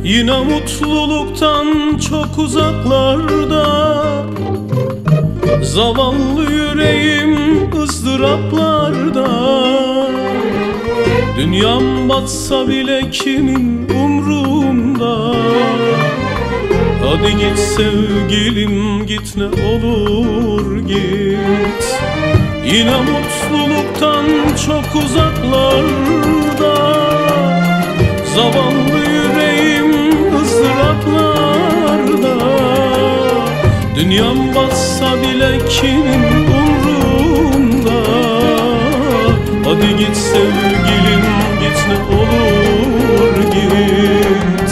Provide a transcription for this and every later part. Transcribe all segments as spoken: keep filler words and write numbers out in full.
Yine mutluluktan çok uzaklarda, zavallı yüreğim ızdıraplarda. Dünyam batsa bile kimin umrunda? Hadi git sevgilim git, ne olur git. Yine mutluluktan çok uzaklarda, zavallı yüreğim ızdıraplarda. Dünyam batsa bile kimin umrunda? Hadi git sevgilim git, ne olur git.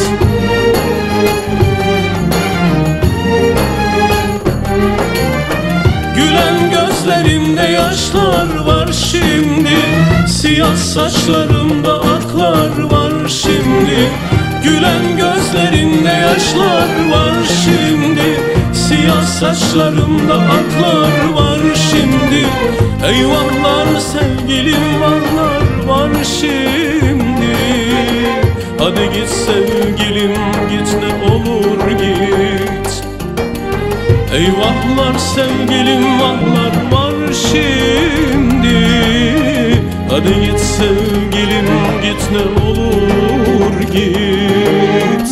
Gülen gözlerimde yaşlar var şimdi, siyah saçlarımda aklar var şimdi. Gülen gözlerinde yaşlar var şimdi, siyah saçlarımda aklar var şimdi. Eyvahlar sevgilim vahlar var şimdi. Hadi git sevgilim git, ne olur git. Eyvahlar sevgilim vahlar var şimdi. Hadi git sevgilim git, ne olur git.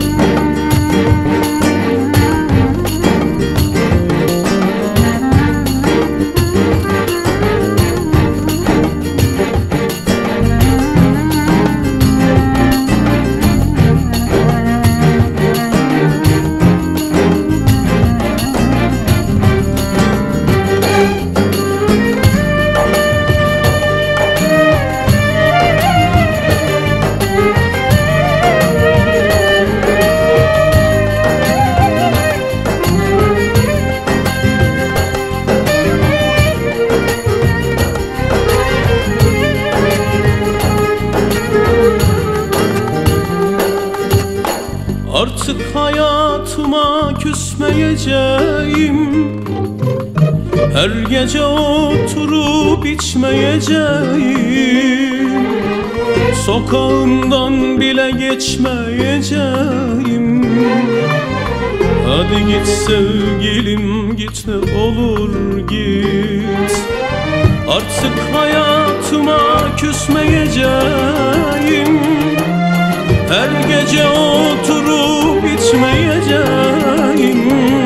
Artık hayatıma küsmeyeceğim, her gece oturup içmeyeceğim, sokağından bile geçmeyeceğim. Hadi git sevgilim git, ne olur git. Artık hayatıma küsmeyeceğim, her gece oturup içmeyeceğim,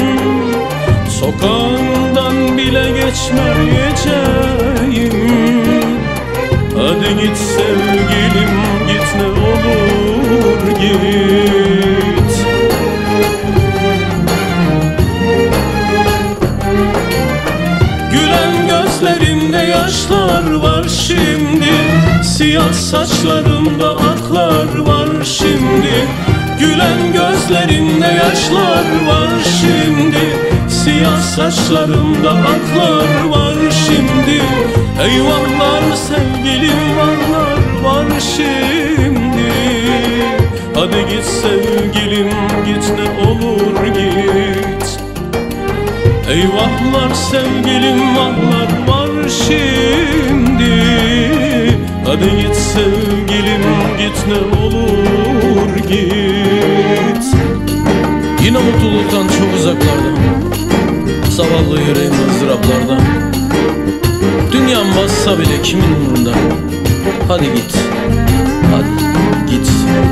sokağından bile geçmeyeceğim. Hadi git sevgilim git, ne olur git. Gülen gözlerimde yaşlar var şimdi, siyah saçlarımda aklar var şimdi. Gülen gözlerimde yaşlar var şimdi, siyah saçlarımda aklar var şimdi. Eyvahlar sevgilim vahlar var şimdi. Hadi git sevgilim git, ne olur git. Eyvahlar sevgilim vahlar var şimdi. Hadi git sevgilim git, ne olur git. Yine mutluluktan çok uzaklarda, zavallı yüreğim ızdıraplarda. Dünyam bassa bile kimin umurunda? Hadi git, hadi git.